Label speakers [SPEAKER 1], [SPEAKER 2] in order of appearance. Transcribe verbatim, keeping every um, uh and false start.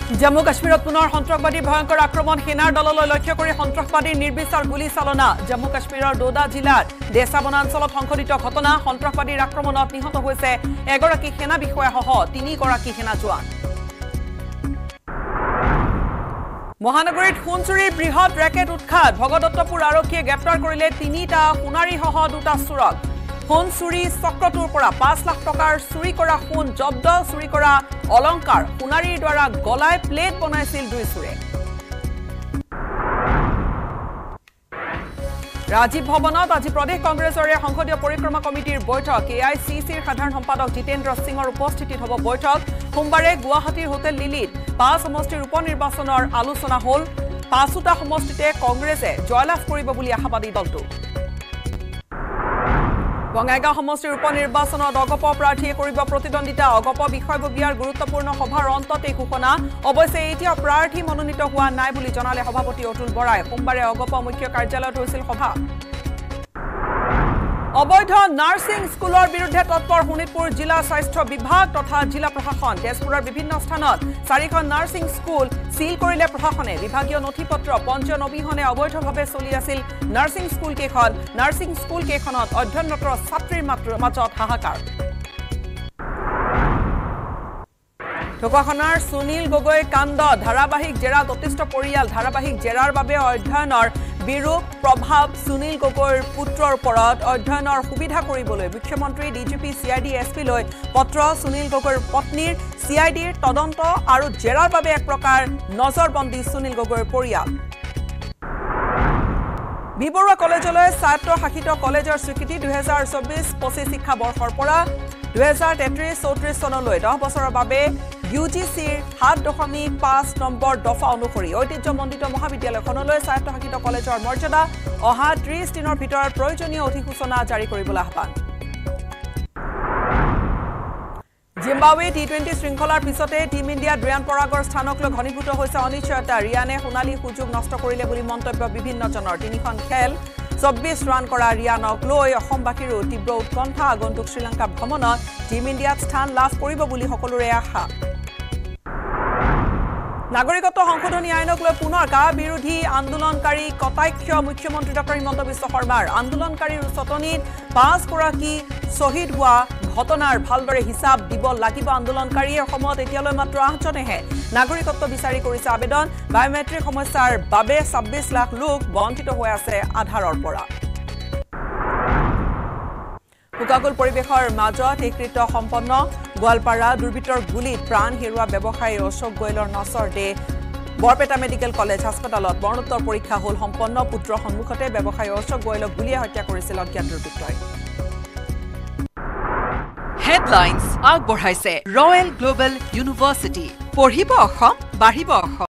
[SPEAKER 1] জম্মু কাশ্মীৰত পুনৰ সন্ত্ৰাসবাদী ভয়ংকৰ আক্ৰমণ সেনাৰ দললৈ লক্ষ্য কৰি সন্ত্ৰাসবাদীৰ নিৰ্বিচাৰ গুলী চালনা জম্মু কাশ্মীৰৰ ডোডা জিলাৰ দেশা বনাঞ্চলত সংঘটিত ঘটনা সন্ত্ৰাসবাদীৰ আক্ৰমণত নিহত হৈছে এগৰাকী সেনা বিষয়াসহ তিনিগৰাকী সেনা জোৱান মহানগৰীত সোণচুৰীৰ বৃহৎ ৰেকেট উৎখাত ভগদত্তপুৰ আৰক্ষীয়ে গ্ৰেপ্তাৰ কৰিলে তিনিটা সোণাৰীসহ দুটা চোৰক সোণচুৰী চক্ৰটোৰ পৰা পাঁচ লাখ টকাৰ চুৰি কৰা সোণ জব্দ চুৰি কৰা অলংকাৰ সোণাৰীৰ দ্বাৰা গলাই প্লেট বনাইছিল দুই চোৰে ৰাজীৱ ভৱনত আজি প্ৰদেশ কংগ্ৰেছৰ সংসদীয় পৰিক্ৰমা কমিটিৰ বৈঠক এআইচিচিৰ সাধাৰণ সম্পাদক জিতেন্দ্ৰ সিঙৰ উপস্থিতিত হ'ব বৈঠক সোমবাৰে গুৱাহাটীৰ হোটেল লিলিত পাঁচ সমষ্টিৰ উপ নিৰ্বাচনৰ আলোচনা হ'ল পাঁচোটা সমষ্টিতে কংগ্ৰেছে জয়লাভ কৰিব বুলি আশাবাদী দলটো বঙাইগাঁও সমষ্টিৰ উপ নিৰ্বাচনত অগপ প্ৰাৰ্থীয়ে কৰিব প্ৰতিদ্বন্দ্বিতা অগপ বিষয়ববীয়াৰ গুৰুত্বপূৰ্ণ সভাৰ অন্তত এই ঘোষণা অৱশ্যে এতিয়া প্ৰাৰ্থী মনোনীত হোৱা নাই বুলি জনালে সভাপতি অতুল বৰাই সোমবাৰে অগপ মুখ্য কাৰ্যালয়ত হৈছিল সভা অবৈধ নাৰ্ছিং স্কুলৰ বিৰুদ্ধে তৎপৰ শোণিতপুৰ জিলা স্বাস্থ্য বিভাগ তথা জিলা প্ৰশাসন তেজপুৰৰ বিভিন্ন স্থানত চাৰিখন নাৰ্ছিং স্কুল সিল কৰিলে প্ৰশাসনে বিভাগীয় নথিপত্ৰ পঞ্জীয়ন অবিহনে অবৈধভাৱে চলি আছিল নাৰ্ছিং স্কুল কেইখন নাৰ্ছিং স্কুল কেইখনত অধ্যয়নৰত ছাত্ৰীৰ মাজত হাহাকাৰ ঢকুৱাখনাৰ সুনীল গগৈ কাণ্ড ধাৰাবাহিক জেৰাত অতিষ্ঠ পৰিয়াল ধাৰাবাহিক জেৰাৰ বাবে অধ্যয়নৰ বিৰূপ প্ৰভাৱ সুনীল গগৈৰ পুত্ৰৰ ওপৰত অধ্যয়নৰ সুবিধা কৰিবলৈ মুখ্যমন্ত্ৰী ডিজিপি চিআইডি এছপি লৈ পত্ৰ সুনীল গগৈৰ পত্নীৰ চিআইডিৰ তদন্ত আৰু জেৰাৰ বাবে এক প্ৰকাৰ নজৰবন্দী সুনীল গগৈৰ পৰিয়াল বিবৰুৱা কলেজলৈ স্বায়ত্তশাসিত কলেজৰ স্বীকৃতি দুই হাজাৰ চৌবিশ পঁচিশ শিক্ষাবৰ্ষৰ পৰা দুই হাজাৰ তেত্ৰিশ চৌত্ৰিশ চনলৈ দহ বছৰৰ বাবে ইউজিচিৰ সাত দশমিক পাঁচ নম্বৰ দফা অনুসৰি ঐতিহ্যমণ্ডিত মহাবিদ্যালয়খনলৈ স্বায়ত্তশাসিত কলেজৰ মৰ্যাদা অহা ত্ৰিশ দিনৰ ভিতৰত প্ৰয়োজনীয় অধিসূচনা জাৰি কৰিবলৈ আহ্বান জিম্বাবৱে টি টুৱেণ্টি শৃংখলাৰ পিছতে টিম ইণ্ডিয়াত ৰিয়ান পৰাগৰ স্থানক লৈ ঘনীভূত হৈছে অনিশ্চয়তা ৰিয়ানে সোণালী সুযোগ নষ্ট কৰিলে বুলি মন্তব্য বিভিন্নজনৰ তিনিখন খেল চৌব্বিশ ৰান কৰা ৰিয়ানক লৈ অসমবাসীৰো তীব্ৰ উৎকণ্ঠা আগন্তুক শ্ৰীলংকা ভ্ৰমণত টিম ইণ্ডিয়াত স্থান লাভ কৰিব বুলি সকলোৰে আশা নাগৰিকত্ব সংশোধনী আইনক লৈ পুনৰ কা বিৰোধী আন্দোলনকাৰী কটাক্ষ মুখ্যমন্ত্ৰী ডক্টৰ হিমন্ত বিশ্ব শৰ্মাৰ আন্দোলনকাৰীৰ উচতনিত পাঁচগৰাকী শ্বহীদ হোৱা ঘটনাৰ ভালদৰে হিচাপ দিব লাগিব আন্দোলনকাৰীয়ে অসমত এতিয়ালৈ মাত্ৰ আঠজনেহে নাগৰিকত্ব বিচাৰি কৰিছে আবেদন বায়োমেট্ৰিক সমস্যাৰ বাবে ছাব্বিশ লাখ লোক বঞ্চিত হৈ আছে আধাৰৰ পৰা হুকাকুল পৰিৱেশৰ মাজত একৃত সম্পন্ন গোৱালপাৰা দুৰ্বৃত্তৰ গুলীত প্ৰাণ হেৰুৱা ব্যৱসায়ী অশোক গোয়েলৰ নচৰ দে বৰপেটা মেডিকেল কলেজ হাস্পতালত মৰণোত্তৰ পৰীক্ষা হ'ল সম্পন্ন পুত্ৰৰ সন্মুখতে ব্যৱসায়ী অশোক গোয়েলক গুলীয়ে হত্যা কৰিছিল অজ্ঞাত দুৰ্বৃত্তই
[SPEAKER 2] হেডলাইন্স আগবঢ়াইছে ৰয়েল গ্লোবেল ইউনিভাৰ্চিটি পঢ়িব অসম বাঢ়িব অসম